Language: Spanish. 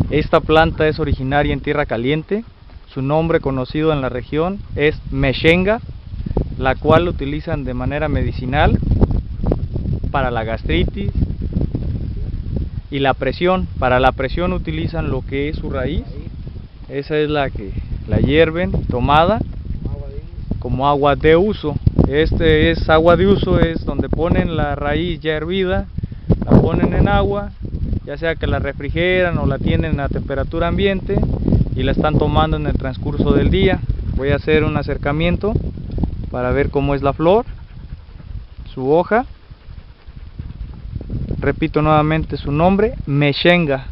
Esta planta es originaria en tierra caliente. Su nombre conocido en la región es mexenga, la cual utilizan de manera medicinal para la gastritis y la presión. Para la presión utilizan lo que es su raíz. Esa es la que la hierven tomada como agua de uso. Este es agua de uso, es donde ponen la raíz ya hervida, la ponen en agua, ya sea que la refrigeran o la tienen a temperatura ambiente y la están tomando en el transcurso del día. Voy a hacer un acercamiento para ver cómo es la flor, su hoja. Repito nuevamente su nombre, mexenga.